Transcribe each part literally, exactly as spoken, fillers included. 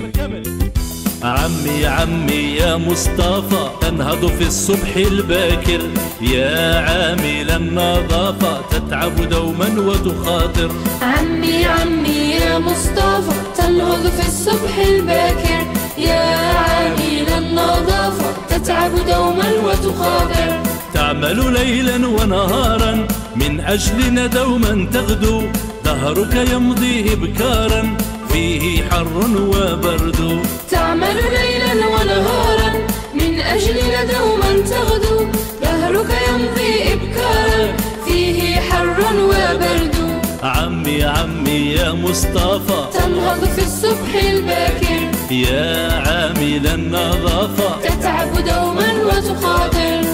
عمي عمي يا مصطفى تنهض في الصبح الباكر، يا عامل النظافة تتعب دوما وتخاطر. عمي عمي يا مصطفى تنهض في الصبح الباكر، يا عامل النظافة تتعب دوما وتخاطر. تعمل ليلا ونهارا من أجلنا دوما تغدو، دهرك يمضي إبكارا فيه حر وبرد. تعمل ليلا ونهارا من أجلنا دوما تغدو، دهرك يمضي إبكارا فيه حر وبرد. عمي عمي يا مصطفى تنهض في الصبح الباكر، يا عامل النظافة تتعب دوما وتخاطر.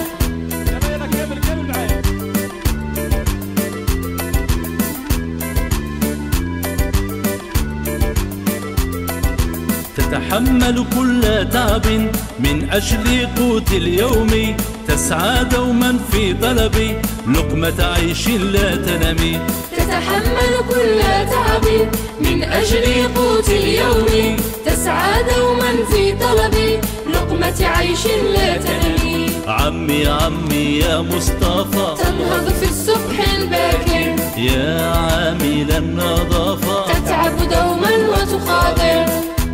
تتحمل كل تعب من أجل قوت اليوم، تسعى دوما في طلب لقمة عيش لا تنمي. تتحمل كل تعب من أجل قوت اليوم، تسعى دوما في طلب لقمة عيش لا تنمي. عمي عمي يا مصطفى تنهض في الصبح الباكر، يا عامل النظافة تتعب دوما وتخاطر.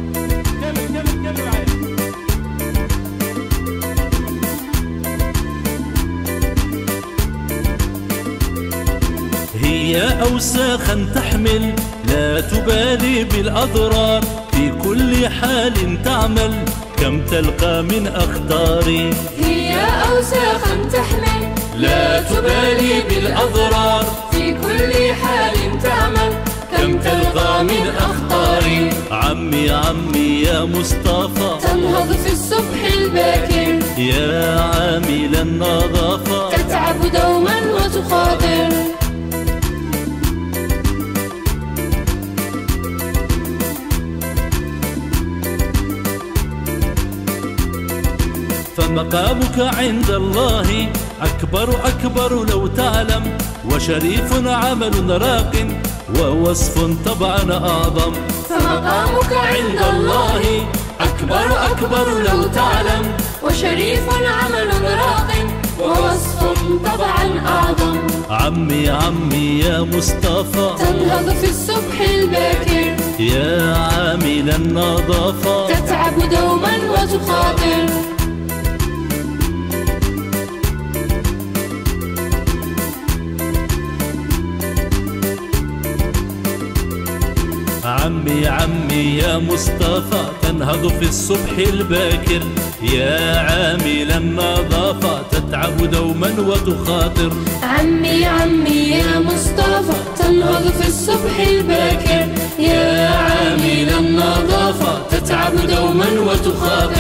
هي أوساخا تحمل لا تبالي بالأضرار، في كل حال تعمل كم تلقى من أخطار. هي أوساخا تحمل لا تبالي بالأضرار، في كل حال تعمل كم تلقى من أخطار. عمي عمي يا مصطفى تنهض في الصبح الباكر، يا عامل النظافة تتعب دوما وتخاطر. فمقامك عند الله أكبر أكبر لو تعلم، وشريف عمل راق ووصف طبعا أعظم. فمقامك عند الله أكبر أكبر لو تعلم، وشريف عمل راق ووصف طبعا أعظم. عمي عمي يا مصطفى تنهض في الصبح الباكر، يا عامل النظافة تتعب دوما وتخاطر. عمي عمي يا مصطفى تنهض في الصبح الباكر، يا عامل النظافة تتعب دوما وتخاطر. عمي عمي يا مصطفى تنهض في الصبح الباكر، يا عامل النظافة تتعب دوما وتخاطر.